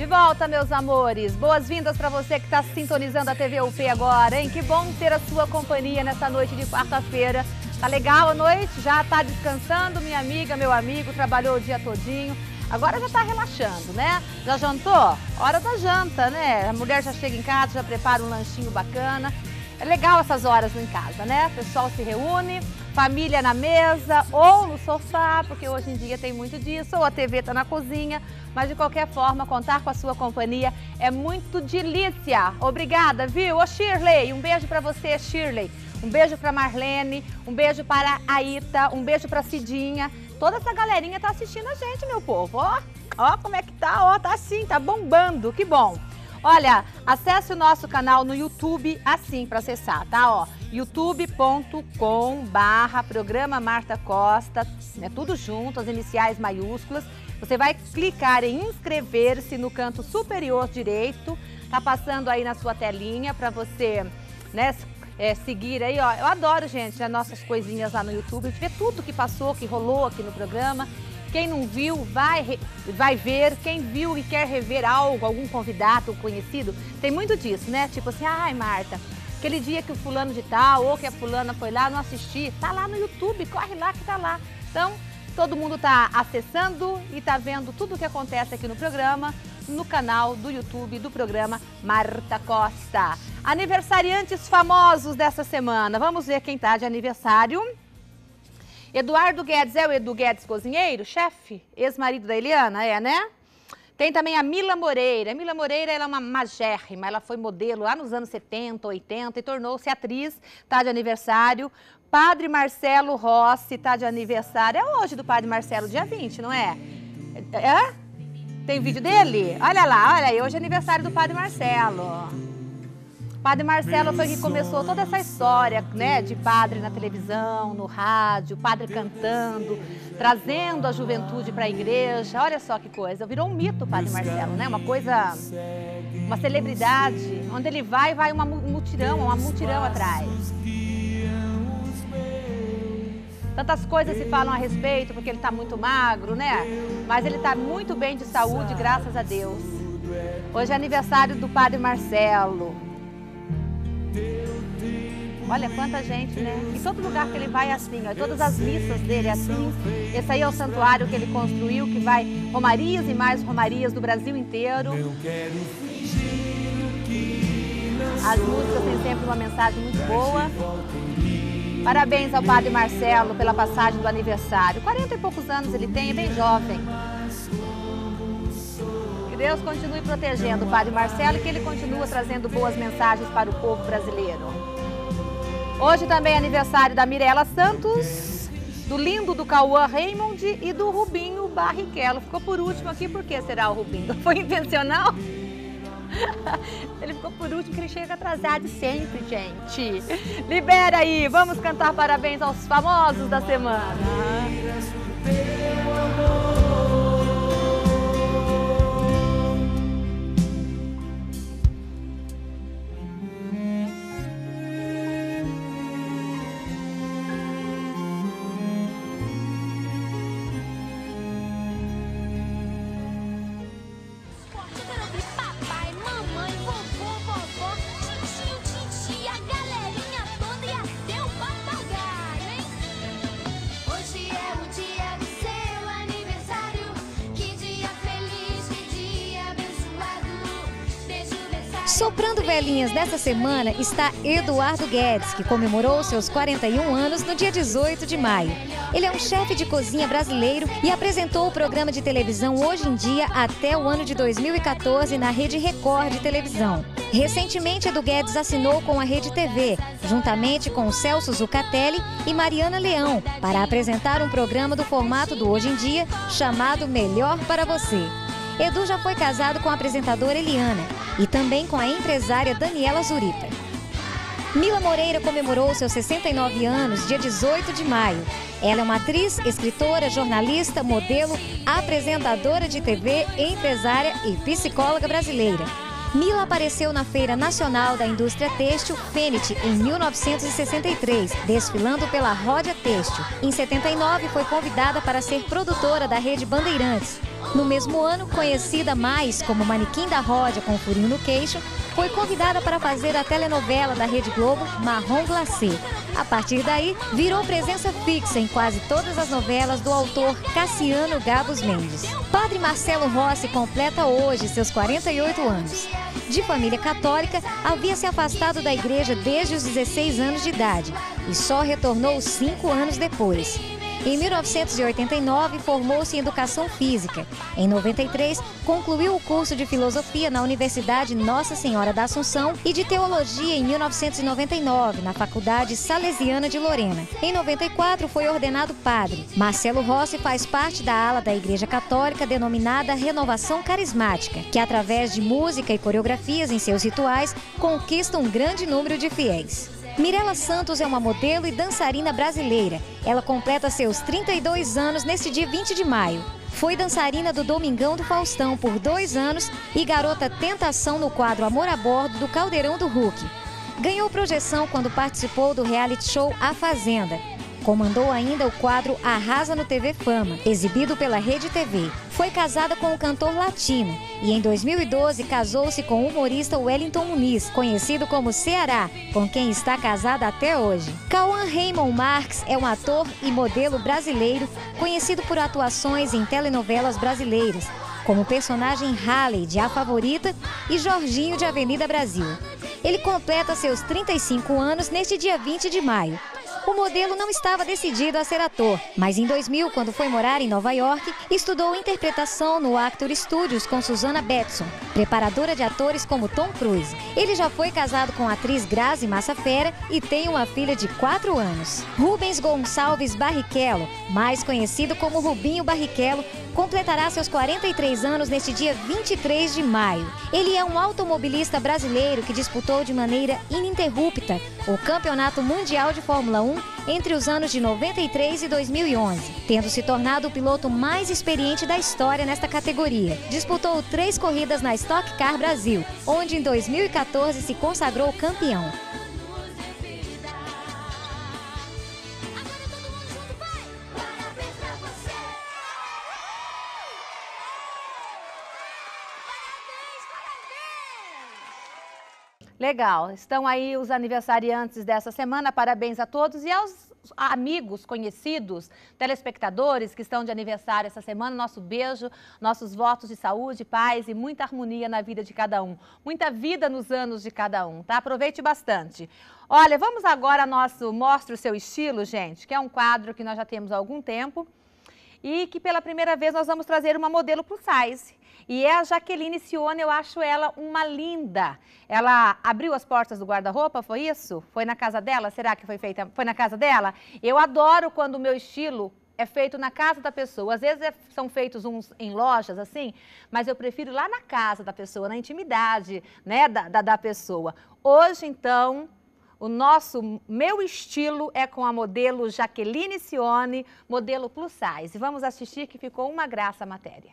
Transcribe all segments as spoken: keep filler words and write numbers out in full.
volta, meus amores. Boas-vindas para você que está sintonizando a T V U P agora, hein? Que bom ter a sua companhia nessa noite de quarta-feira. Tá legal a noite? Já tá descansando, minha amiga, meu amigo, trabalhou o dia todinho. Agora já tá relaxando, né? Já jantou? Hora da janta, né? A mulher já chega em casa, já prepara um lanchinho bacana. É legal essas horas em casa, né? O pessoal se reúne, família na mesa ou no sofá, porque hoje em dia tem muito disso, ou a T V tá na cozinha. Mas de qualquer forma, contar com a sua companhia é muito delícia. Obrigada, viu? Ô Shirley, um beijo pra você, Shirley. Um beijo pra Marlene, um beijo para a Ita, um beijo pra Cidinha. Toda essa galerinha tá assistindo a gente, meu povo. Ó, ó como é que tá, ó, tá assim, tá bombando, que bom. Olha, acesse o nosso canal no YouTube assim para acessar, tá? Ó, youtube ponto com barra programa Marta Costa, né? Tudo junto, as iniciais maiúsculas. Você vai clicar em inscrever-se no canto superior direito, tá passando aí na sua telinha para você, né, é, seguir aí, ó. Eu adoro, gente, as nossas coisinhas lá no YouTube, ver tudo que passou, que rolou aqui no programa. Quem não viu, vai, vai ver. Quem viu e quer rever algo, algum convidado, conhecido, tem muito disso, né? Tipo assim, ai, Marta, aquele dia que o fulano de tal ou que a fulana foi lá, não assisti, tá lá no YouTube, corre lá que tá lá. Então, todo mundo tá acessando e tá vendo tudo o que acontece aqui no programa, no canal do YouTube do programa Marta Costa. Aniversariantes famosos dessa semana. Vamos ver quem tá de aniversário. Eduardo Guedes, é o Edu Guedes cozinheiro, chefe, ex-marido da Eliana, é, né? Tem também a Mila Moreira. A Mila Moreira, ela é uma magérrima, ela foi modelo lá nos anos setenta, oitenta e tornou-se atriz, tá de aniversário. Padre Marcelo Rossi tá de aniversário, é hoje do Padre Marcelo, dia vinte, não é? É? Tem vídeo dele? Olha lá, olha aí, hoje é aniversário do Padre Marcelo. Padre Marcelo foi que começou toda essa história, né, de padre na televisão, no rádio, padre cantando, trazendo a juventude para a igreja. Olha só que coisa, virou um mito o Padre Marcelo, né? Uma coisa, uma celebridade. Onde ele vai, vai uma multidão, uma multidão atrás. Tantas coisas se falam a respeito, porque ele está muito magro, né? Mas ele está muito bem de saúde, graças a Deus. Hoje é aniversário do Padre Marcelo. Olha quanta gente, né? Em todo lugar que ele vai é assim, ó, todas as missas dele é assim. Esse aí é o santuário que ele construiu, que vai romarias e mais romarias do Brasil inteiro. As músicas têm sempre uma mensagem muito boa. Parabéns ao Padre Marcelo pela passagem do aniversário. quarenta e poucos anos ele tem, é bem jovem. Que Deus continue protegendo o Padre Marcelo e que ele continue trazendo boas mensagens para o povo brasileiro. Hoje também é aniversário da Mirella Santos, do lindo do Cauã Raymond e do Rubinho Barrichello. Ficou por último aqui, por que será o Rubinho? Foi intencional? Ele ficou por último, que ele chega atrasado sempre, gente. Libera aí, vamos cantar parabéns aos famosos da semana. Soprando velhinhas dessa semana está Eduardo Guedes, que comemorou seus quarenta e um anos no dia dezoito de maio. Ele é um chefe de cozinha brasileiro e apresentou o programa de televisão Hoje em Dia até o ano de dois mil e quatorze na Rede Record de televisão. Recentemente, Edu Guedes assinou com a Rede T V, juntamente com Celso Zucatelli e Mariana Leão, para apresentar um programa do formato do Hoje em Dia, chamado Melhor para Você. Edu já foi casado com a apresentadora Eliana e também com a empresária Daniela Zurita. Mila Moreira comemorou seus sessenta e nove anos dia dezoito de maio. Ela é uma atriz, escritora, jornalista, modelo, apresentadora de T V, empresária e psicóloga brasileira. Mila apareceu na Feira Nacional da Indústria Têxtil, Fenit, em mil novecentos e sessenta e três, desfilando pela Ródia Têxtil. Em setenta e nove, foi convidada para ser produtora da Rede Bandeirantes. No mesmo ano, conhecida mais como manequim da Ródia com furinho no queixo, foi convidada para fazer a telenovela da Rede Globo, Marrom Glacê. A partir daí, virou presença fixa em quase todas as novelas do autor Cassiano Gabos Mendes. Padre Marcelo Rossi completa hoje seus quarenta e oito anos. De família católica, havia se afastado da igreja desde os dezesseis anos de idade e só retornou cinco anos depois. Em mil novecentos e oitenta e nove, formou-se em Educação Física. Em noventa e três, concluiu o curso de Filosofia na Universidade Nossa Senhora da Assunção e de Teologia em mil novecentos e noventa e nove, na Faculdade Salesiana de Lorena. Em noventa e quatro, foi ordenado padre. Marcelo Rossi faz parte da ala da Igreja Católica denominada Renovação Carismática, que através de música e coreografias em seus rituais, conquista um grande número de fiéis. Mirela Santos é uma modelo e dançarina brasileira. Ela completa seus trinta e dois anos neste dia vinte de maio. Foi dançarina do Domingão do Faustão por dois anos e garota tentação no quadro Amor a Bordo do Caldeirão do Hulk. Ganhou projeção quando participou do reality show A Fazenda. Comandou ainda o quadro Arrasa no T V Fama, exibido pela Rede T V. Foi casada com o cantor latino e em dois mil e doze casou-se com o humorista Wellington Muniz, conhecido como Ceará, com quem está casada até hoje. Cauã Raymond Marques é um ator e modelo brasileiro conhecido por atuações em telenovelas brasileiras, como o personagem Halley de A Favorita e Jorginho de Avenida Brasil. Ele completa seus trinta e cinco anos neste dia vinte de maio. O modelo não estava decidido a ser ator, mas em dois mil, quando foi morar em Nova York, estudou interpretação no Actor Studios com Susana Betson, preparadora de atores como Tom Cruise. Ele já foi casado com a atriz Grazi Massafera e tem uma filha de quatro anos. Rubens Gonçalves Barrichello, mais conhecido como Rubinho Barrichello, completará seus quarenta e três anos neste dia vinte e três de maio. Ele é um automobilista brasileiro que disputou de maneira ininterrupta o Campeonato Mundial de Fórmula um entre os anos de noventa e três e dois mil e onze, tendo se tornado o piloto mais experiente da história nesta categoria. Disputou três corridas na Stock Car Brasil, onde em dois mil e quatorze se consagrou campeão. Legal, estão aí os aniversariantes dessa semana, parabéns a todos e aos amigos, conhecidos, telespectadores que estão de aniversário essa semana, nosso beijo, nossos votos de saúde, paz e muita harmonia na vida de cada um, muita vida nos anos de cada um, tá? Aproveite bastante. Olha, vamos agora ao nosso Mostra o Seu Estilo, gente, que é um quadro que nós já temos há algum tempo e que pela primeira vez nós vamos trazer uma modelo plus size. E é a Jaqueline Cione, eu acho ela uma linda. Ela abriu as portas do guarda-roupa, foi isso? Foi na casa dela? Será que foi feita? Foi na casa dela? Eu adoro quando o meu estilo é feito na casa da pessoa. Às vezes é, são feitos uns em lojas, assim, mas eu prefiro lá na casa da pessoa, na intimidade, né, da, da, da pessoa. Hoje, então, o nosso, meu estilo é com a modelo Jaqueline Cione, modelo plus size. Vamos assistir que ficou uma graça a matéria.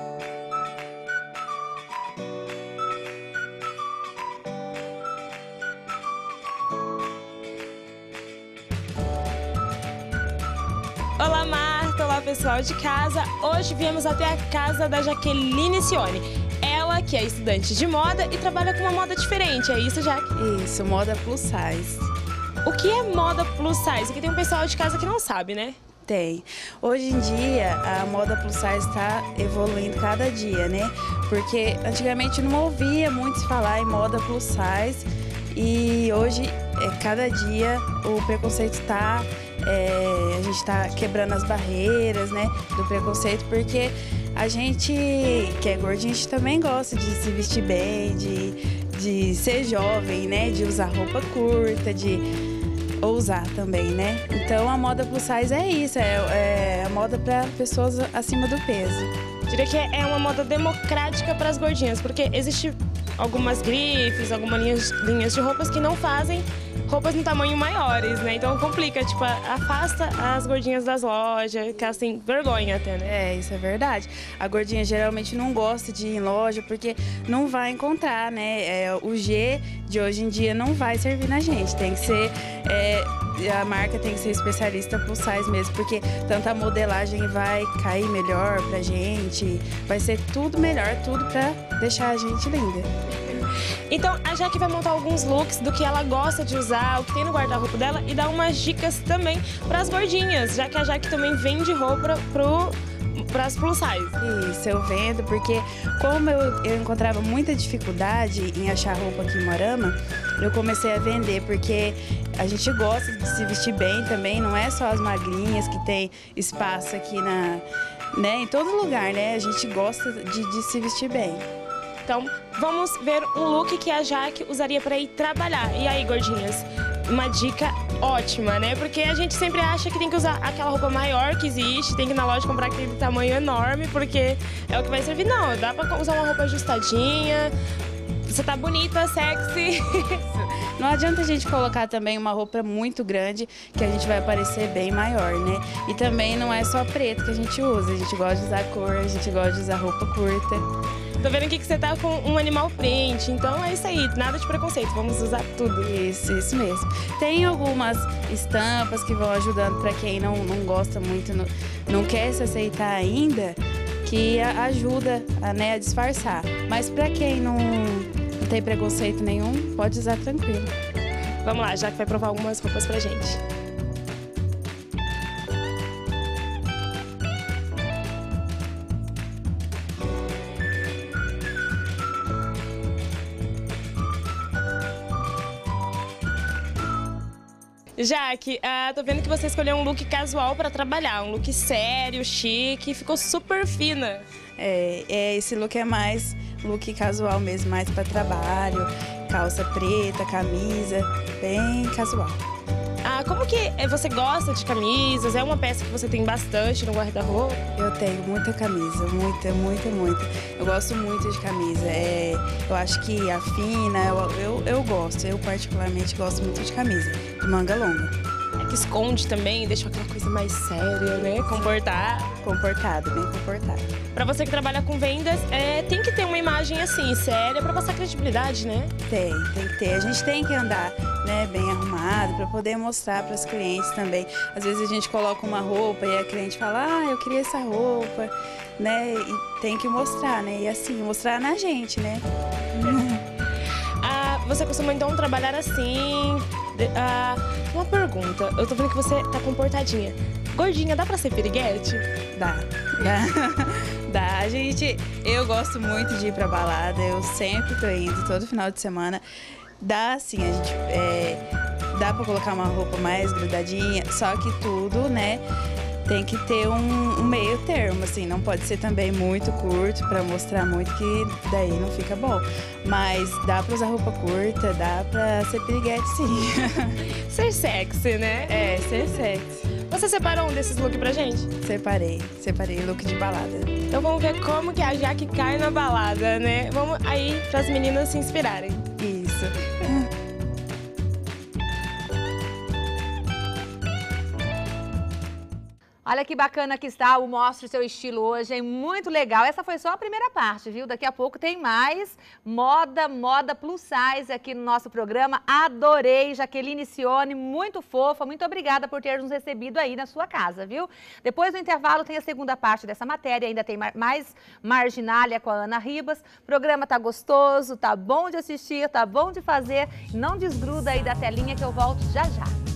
Olá, Marta! Olá, pessoal de casa! Hoje viemos até a casa da Jaqueline Cione. Ela, que é estudante de moda e trabalha com uma moda diferente, é isso, Jaque? Isso, moda plus size. O que é moda plus size? Porque tem um pessoal de casa que não sabe, né? Tem. Hoje em dia, a moda plus size está evoluindo cada dia, né? Porque antigamente não ouvia muito se falar em moda plus size e hoje, é, cada dia, o preconceito está... É, a gente está quebrando as barreiras, né, do preconceito, porque a gente que é gordinho, a gente também gosta de se vestir bem, de, de ser jovem, né, de usar roupa curta, de ousar também, né. Então a moda plus size é isso, é, é a moda para pessoas acima do peso. Eu diria que é uma moda democrática para as gordinhas, porque existe algumas grifes, algumas linhas, linhas de roupas que não fazem roupas no tamanho maiores, né? Então complica, tipo, afasta as gordinhas das lojas, que elas têm vergonha até, né? É, isso é verdade. A gordinha geralmente não gosta de ir em loja porque não vai encontrar, né? É, o G de hoje em dia não vai servir na gente. Tem que ser... É, a marca tem que ser especialista plus size mesmo, porque tanta modelagem vai cair melhor pra gente, vai ser tudo melhor, tudo pra deixar a gente linda. Então a Jaque vai montar alguns looks do que ela gosta de usar, o que tem no guarda-roupa dela e dar umas dicas também para as gordinhas, já que a Jaque também vende roupa pro para as plus size. Isso, eu vendo, porque como eu, eu encontrava muita dificuldade em achar roupa aqui em Moarama, eu comecei a vender, porque a gente gosta de se vestir bem também, não é só as magrinhas que tem espaço aqui na, né, em todo lugar, né? A gente gosta de, de se vestir bem. Então, vamos ver um look que a Jaque usaria para ir trabalhar. E aí, gordinhas? Uma dica ótima, né? Porque a gente sempre acha que tem que usar aquela roupa maior que existe, tem que ir na loja comprar aquele tamanho enorme, porque é o que vai servir. Não, dá pra usar uma roupa ajustadinha, você tá bonita, sexy. Não adianta a gente colocar também uma roupa muito grande, que a gente vai parecer bem maior, né? E também não é só preto que a gente usa, a gente gosta de usar cor, a gente gosta de usar roupa curta. Tô vendo aqui que você tá com um animal print, então é isso aí, nada de preconceito, vamos usar tudo. Isso, isso mesmo. Tem algumas estampas que vão ajudando para quem não, não gosta muito, não, não quer se aceitar ainda, que ajuda a, né, a disfarçar. Mas para quem não, não tem preconceito nenhum, pode usar tranquilo. Vamos lá, já que vai provar algumas roupas pra gente. Jaque, uh, tô vendo que você escolheu um look casual para trabalhar, um look sério, chique, ficou super fina. É, é, esse look é mais look casual mesmo, mais para trabalho, calça preta, camisa, bem casual. Ah, como que você gosta de camisas? É uma peça que você tem bastante no guarda-roupa? Eu tenho muita camisa, muita, muita, muita. Eu gosto muito de camisa. É, eu acho que afina, eu, eu, eu gosto. Eu particularmente gosto muito de camisa, de manga longa. É que esconde também, deixa aquela coisa mais séria, né? Comportar. Comportado, bem comportado. Pra você que trabalha com vendas, é, tem que ter uma imagem assim, séria, pra passar credibilidade, né? Tem, tem que ter. A gente tem que andar, né, bem arrumado pra poder mostrar pras clientes também. Às vezes a gente coloca uma roupa e a cliente fala, ah, eu queria essa roupa, né? E tem que mostrar, né? E assim, mostrar na gente, né? Ah, você costuma então trabalhar assim? Ah, uma pergunta, eu tô vendo que você tá comportadinha. Gordinha, dá pra ser piriguete? Dá, dá. Dá. A gente, eu gosto muito de ir pra balada, eu sempre tô indo, todo final de semana. Dá sim, a gente, é, dá pra colocar uma roupa mais grudadinha, só que tudo, né, tem que ter um, um meio termo, assim, não pode ser também muito curto pra mostrar muito, que daí não fica bom. Mas dá pra usar roupa curta, dá pra ser piriguete, sim. Ser sexy, né? É, ser sexy. Você separou um desses looks pra gente? Separei, separei look de balada. Então vamos ver como que a Jaque cai na balada, né? Vamos aí pras meninas se inspirarem. Isso. Olha que bacana que está o Mostre o Seu Estilo hoje, é muito legal. Essa foi só a primeira parte, viu? Daqui a pouco tem mais moda, moda plus size aqui no nosso programa. Adorei, Jaqueline Cione, muito fofa, muito obrigada por ter nos recebido aí na sua casa, viu? Depois do intervalo tem a segunda parte dessa matéria, ainda tem mais Marginália com a Ana Ribas. O programa tá gostoso, tá bom de assistir, tá bom de fazer. Não desgruda aí da telinha que eu volto já já.